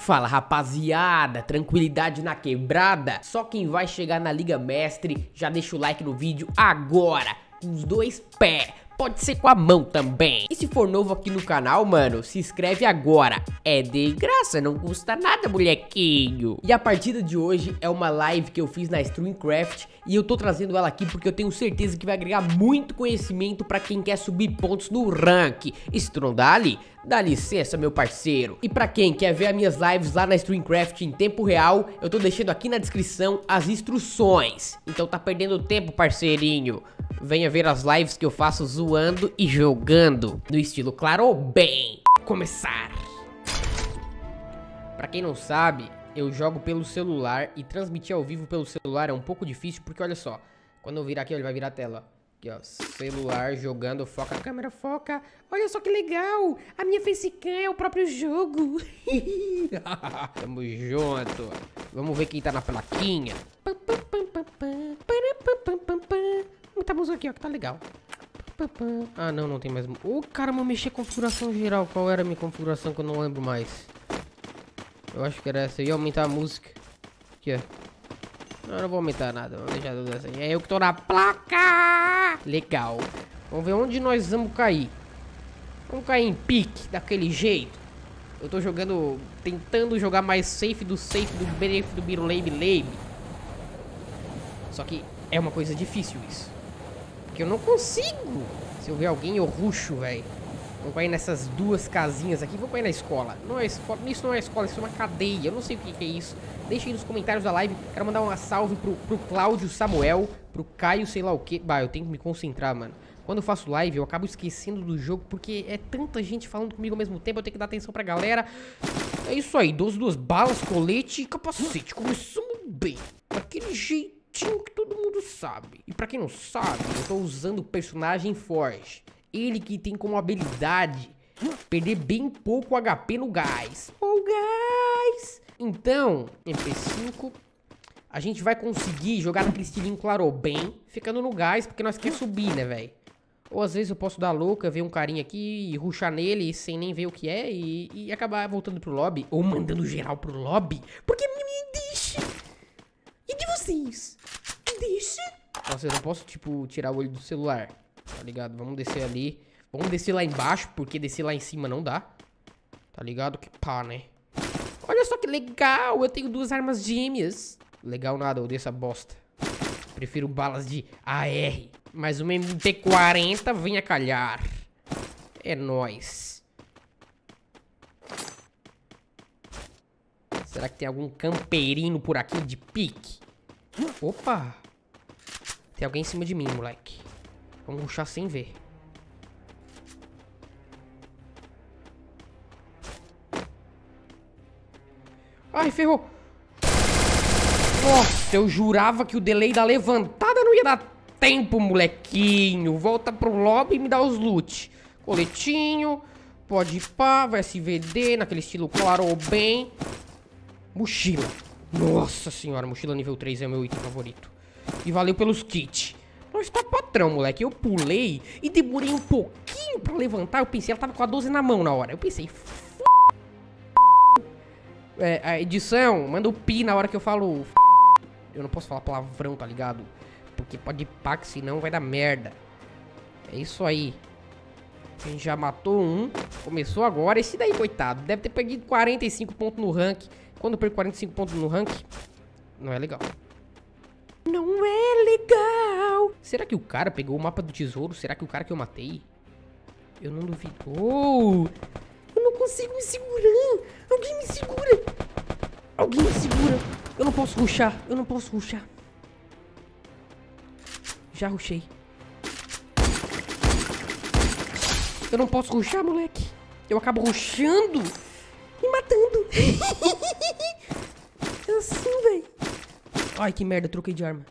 Fala rapaziada, tranquilidade na quebrada? Só quem vai chegar na Liga Mestre já deixa o like no vídeo agora, com os dois pés. Pode ser com a mão também. E se for novo aqui no canal, mano, se inscreve agora. É de graça, não custa nada, molequinho. E a partida de hoje é uma live que eu fiz na Streamcraft. E eu tô trazendo ela aqui porque eu tenho certeza que vai agregar muito conhecimento pra quem quer subir pontos no rank. E se tu não dá ali, dá licença, meu parceiro. E pra quem quer ver as minhas lives lá na Streamcraft em tempo real, eu tô deixando aqui na descrição as instruções. Então tá perdendo tempo, parceirinho. Venha ver as lives que eu faço zoando e jogando no estilo claro bem. Começar. Pra quem não sabe, eu jogo pelo celular e transmitir ao vivo pelo celular é um pouco difícil porque olha só, quando eu virar aqui, ele vai virar a tela. Aqui ó, celular jogando, foca, a câmera foca. Olha só que legal, a minha facecam é o próprio jogo. Tamo junto. Vamos ver quem tá na plaquinha. Muita música aqui, ó, que tá legal. Ah, não, não tem mais. Ô, caramba, eu mexi a configuração geral. Qual era a minha configuração que eu não lembro mais? Eu acho que era essa. Eu ia aumentar a música. Aqui, ó. Não, não vou aumentar nada. Vou deixar tudo assim. É eu que tô na placa. Legal. Vamos ver onde nós vamos cair. Vamos cair em pique, daquele jeito. Eu tô jogando, tentando jogar mais safe do benefício do Biruleibe. Só que é uma coisa difícil isso. Porque eu não consigo. Se eu ver alguém, eu ruxo, velho. Vou cair nessas duas casinhas aqui. Vou cair na escola. Não é escola. Isso não é escola, isso é uma cadeia. Eu não sei o que é isso. Deixa aí nos comentários da live. Quero mandar uma salve pro Cláudio Samuel. Pro Caio, sei lá o que. Bah, eu tenho que me concentrar, mano. Quando eu faço live, eu acabo esquecendo do jogo. Porque é tanta gente falando comigo ao mesmo tempo. Eu tenho que dar atenção pra galera. É isso aí. 12 balas, colete e capacete. Começamos bem. Daquele jeito que todo mundo sabe. E pra quem não sabe, eu tô usando o personagem Forge. Ele que tem como habilidade perder bem pouco HP no gás. Oh, gás! Então, MP5, a gente vai conseguir jogar naquele estilinho claro bem, ficando no gás, porque nós quer subir, né, velho? Ou às vezes eu posso dar louca, ver um carinha aqui e rushar nele sem nem ver o que é e acabar voltando pro lobby. Ou mandando geral pro lobby. Porque me deixa. E de vocês? Deixa. Nossa, eu não posso, tipo, tirar o olho do celular. Tá ligado? Vamos descer ali. Vamos descer lá embaixo, porque descer lá em cima não dá. Tá ligado? Que pá, né? Olha só que legal. Eu tenho 2 armas gêmeas. Legal nada, eu odeio essa bosta. Prefiro balas de AR. Mas uma MP40 vem a calhar. É nóis. Será que tem algum campeirinho por aqui de pique? Opa! Tem alguém em cima de mim, moleque. Vamos rushar sem ver. Ai, ferrou. Nossa, eu jurava que o delay da levantada não ia dar tempo, molequinho. Volta pro lobby e me dá os loot. Coletinho. Pode ir pá, vai SVD, naquele estilo claro ou bem. Mochila. Nossa senhora, mochila nível 3 é o meu item favorito. E valeu pelos kits. Nós tá patrão, moleque. Eu pulei e demorei um pouquinho pra levantar. Eu pensei, ela tava com a 12 na mão na hora. Eu pensei, a edição, manda o pi na hora que eu falo. Eu não posso falar palavrão, tá ligado? Porque pode pá, que senão vai dar merda. É isso aí. A gente já matou um. Começou agora. Esse daí, coitado, deve ter perdido 45 pontos no rank. Quando eu perco 45 pontos no rank, não é legal. Não é legal. Será que o cara pegou o mapa do tesouro? Será que o cara que eu matei? Eu não duvido. Oh, eu não consigo me segurar. Alguém me segura. Alguém me segura. Eu não posso rushar. Eu não posso rushar. Já rushei. Eu não posso rushar, moleque. Eu acabo rushando e matando. É assim, velho. Ai, que merda, troquei de arma.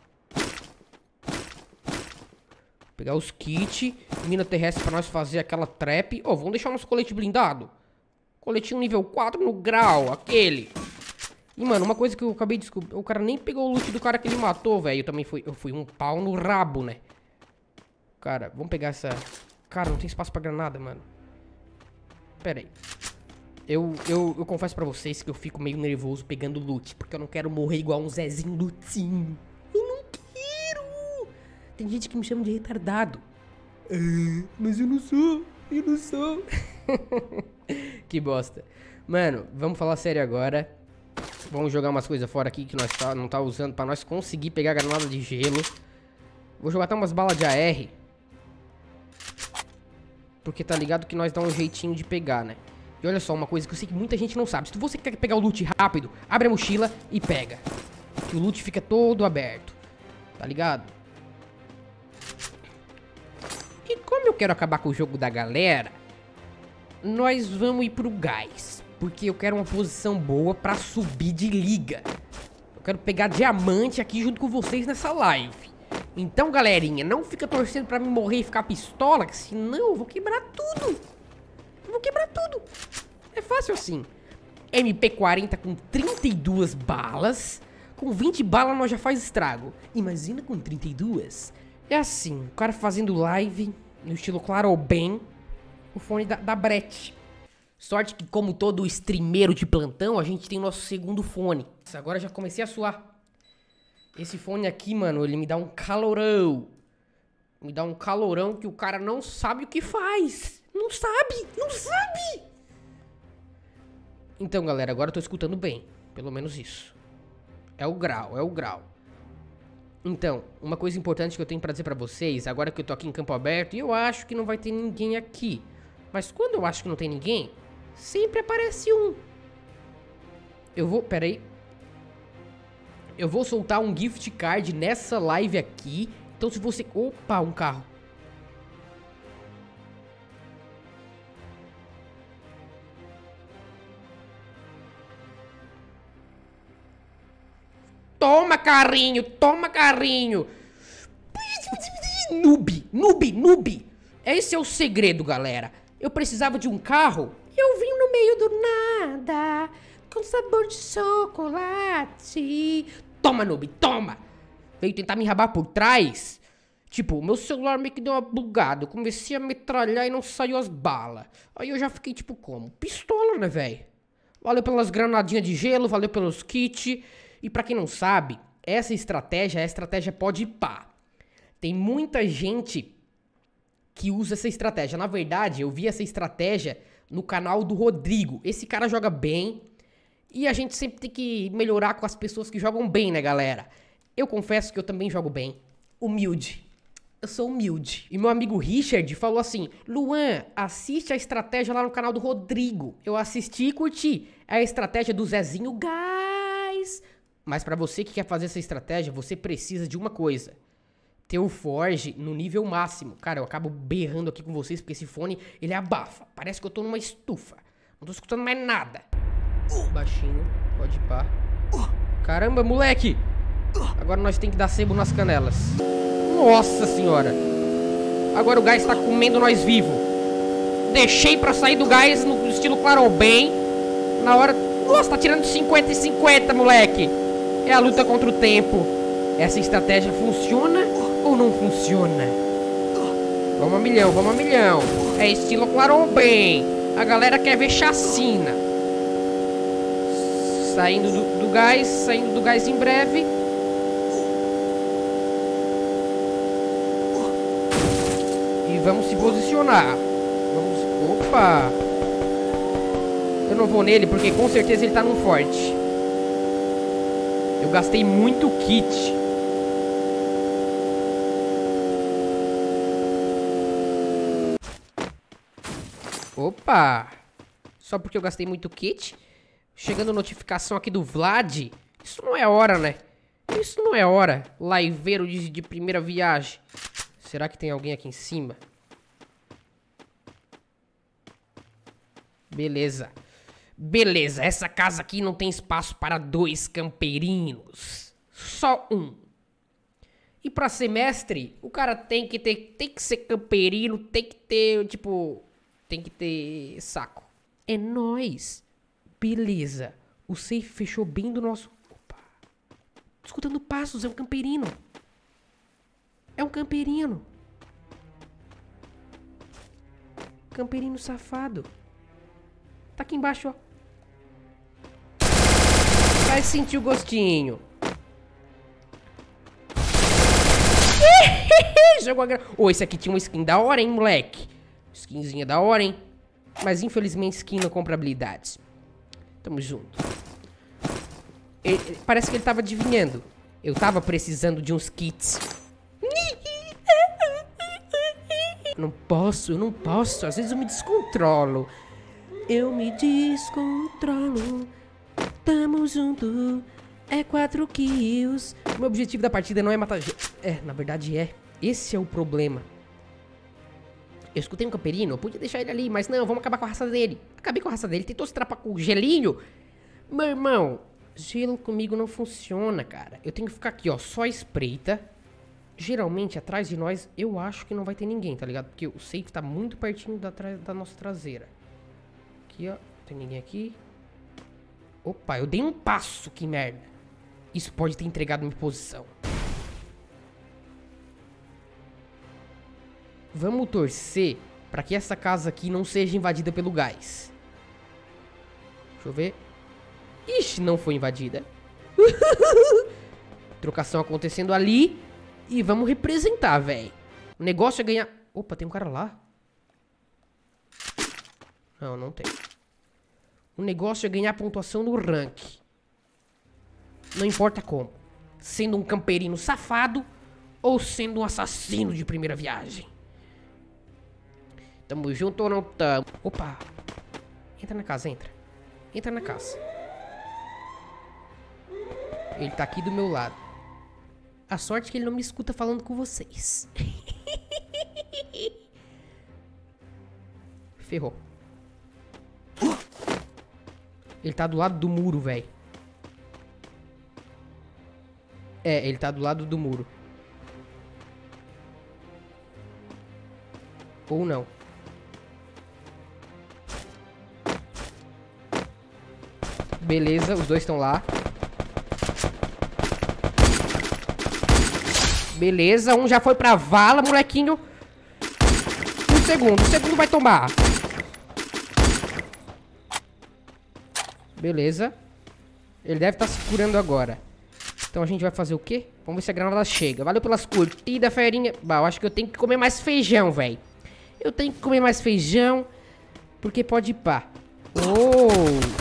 Pegar os kits. Mina terrestre pra nós fazer aquela trap. Ô, vamos deixar o nosso colete blindado. Coletinho nível 4 no grau, aquele. E, mano, uma coisa que eu acabei de descobrir. O cara nem pegou o loot do cara que ele matou, velho. Eu fui um pau no rabo, né? Cara, vamos pegar essa... Cara, não tem espaço pra granada, mano. Pera aí. Eu confesso pra vocês que eu fico meio nervoso pegando loot, porque eu não quero morrer igual um Zezinho Lutinho. Eu não quero! Tem gente que me chama de retardado. Mas eu não sou. Que bosta. Mano, vamos falar sério agora. Vamos jogar umas coisas fora aqui que nós não tá usando pra nós conseguir pegar granada de gelo. Vou jogar até umas balas de AR. Porque tá ligado que nós dá um jeitinho de pegar, né? E olha só, uma coisa que eu sei que muita gente não sabe. Se você quer pegar o loot rápido, abre a mochila e pega. Que o loot fica todo aberto. Tá ligado? E como eu quero acabar com o jogo da galera, nós vamos ir pro gás. Porque eu quero uma posição boa pra subir de liga. Eu quero pegar diamante aqui junto com vocês nessa live. Então, galerinha, não fica torcendo pra mim morrer e ficar pistola, que senão eu vou quebrar tudo. É fácil assim. MP40 com 32 balas. Com 20 balas nós já faz estrago. Imagina com 32. É assim, o cara fazendo live no estilo claro ou bem. O fone da Brett. Sorte que, como todo streameiro de plantão, a gente tem nosso segundo fone. Nossa, agora já comecei a suar. Esse fone aqui, mano, ele me dá um calorão. Me dá um calorão que o cara não sabe o que faz. Não sabe. Então, galera, agora eu tô escutando bem. Pelo menos isso. É o grau. Então, uma coisa importante que eu tenho pra dizer pra vocês, agora que eu tô aqui em campo aberto, e eu acho que não vai ter ninguém aqui. Mas quando eu acho que não tem ninguém, sempre aparece um. Pera aí. Eu vou soltar um gift card nessa live aqui. Então se você... Opa, um carro. Toma, carrinho. Noob. Esse é o segredo, galera. Eu precisava de um carro. Eu vim no meio do nada. Com sabor de chocolate. Toma, noob, toma. Veio tentar me rabar por trás. Tipo, meu celular meio que deu uma bugada. Eu comecei a metralhar e não saiu as balas. Aí eu já fiquei tipo como? Pistola, né, velho? Valeu pelas granadinhas de gelo, valeu pelos kits. E pra quem não sabe, essa estratégia é a estratégia pode pá. Tem muita gente que usa essa estratégia. Na verdade, eu vi essa estratégia no canal do Rodrigo. Esse cara joga bem. E a gente sempre tem que melhorar com as pessoas que jogam bem, né, galera? Eu confesso que eu também jogo bem. Humilde. Eu sou humilde. E meu amigo Richard falou assim: Luan, assiste a estratégia lá no canal do Rodrigo. Eu assisti e curti. É a estratégia do Zezinho Gás. Mas pra você que quer fazer essa estratégia, você precisa de uma coisa. Ter o Forge no nível máximo. Cara, eu acabo berrando aqui com vocês porque esse fone, ele abafa. Parece que eu tô numa estufa. Não tô escutando mais nada. Baixinho, pode ir pá. Caramba, moleque. Agora nós tem que dar sebo nas canelas. Nossa senhora. Agora o gás tá comendo nós vivo. Deixei pra sair do gás no estilo claro ou bem. Na hora... Nossa, tá tirando 50 e 50, moleque. É a luta contra o tempo. Essa estratégia funciona ou não funciona? Vamos a milhão. É estilo claro ou bem. A galera quer ver chacina. Saindo do gás em breve. E vamos se posicionar. Opa! Eu não vou nele porque com certeza ele tá num forte. Eu gastei muito kit. Opa! Só porque eu gastei muito kit? Chegando notificação aqui do Vlad. Isso não é hora, né? Isso não é hora. Liveiro de primeira viagem. Será que tem alguém aqui em cima? Beleza. Essa casa aqui não tem espaço para 2 camperinos. Só um. E pra semestre, o cara tem que ser camperino, tem que ter, tipo... Tem que ter saco. É nóis. Beleza. O safe fechou bem do nosso... Opa. Tô escutando passos, é um camperino. Camperino safado. Tá aqui embaixo, ó. Vai sentir o gostinho. Jogou a Ô, esse aqui tinha uma skin da hora, hein, moleque? Skinzinha da hora, hein? Mas infelizmente skin não compra habilidades. Tamo junto. Parece que ele tava adivinhando. Eu tava precisando de uns kits. Não posso, eu não posso. Às vezes eu me descontrolo. Eu me descontrolo. Tamo junto. É 4 kills. O meu objetivo da partida não é matar... na verdade é. Esse é o problema. Eu escutei um camperino, eu podia deixar ele ali, mas não, vamos acabar com a raça dele. Acabei com a raça dele, tentou se trapar com o gelinho. Meu irmão, gelo comigo não funciona, cara. Eu tenho que ficar aqui, ó, só espreita. Geralmente, atrás de nós, eu acho que não vai ter ninguém, tá ligado? Porque o safe tá muito pertinho da nossa traseira. Aqui, ó, não tem ninguém aqui. Opa, eu dei um passo, que merda. Isso pode ter entregado minha posição. Vamos torcer pra que essa casa aqui não seja invadida pelo gás. Deixa eu ver. Ixi, não foi invadida. Trocação acontecendo ali. E vamos representar, velho. O negócio é ganhar... Opa, tem um cara lá. Não, não tem. O negócio é ganhar pontuação no rank. Não importa como. Sendo um camperino safado ou sendo um assassino de primeira viagem. Tamo junto ou não tamo? Opa. Entra na casa, entra. Entra na casa. Ele tá aqui do meu lado. A sorte é que ele não me escuta falando com vocês. Ferrou. Ele tá do lado do muro, velho. É, ele tá do lado do muro. Ou não. Beleza, os dois estão lá. Beleza, um já foi pra vala, molequinho. O segundo vai tomar. Beleza. Ele deve estar se curando agora. Então a gente vai fazer o quê? Vamos ver se a granada chega. Valeu pelas curtidas, ferinha. Bah, eu acho que eu tenho que comer mais feijão, velho. Eu tenho que comer mais feijão. Porque pode ir pá. Oh!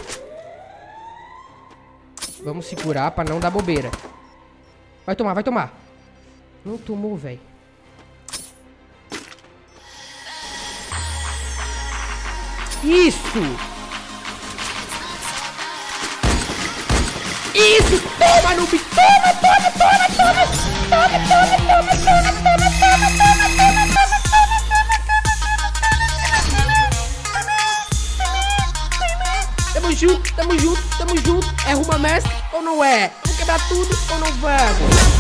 Vamos se curar pra não dar bobeira. Vai tomar, vai tomar. Não tomou, velho. Isso! Isso! Toma, noob! Toma, toma, toma, toma! Toma, toma, toma, toma, toma, toma, toma, toma, toma! Tamo junto, tamo junto, tamo junto. É Ruma Mestre ou não é? Vamos quebrar tudo ou não vamos?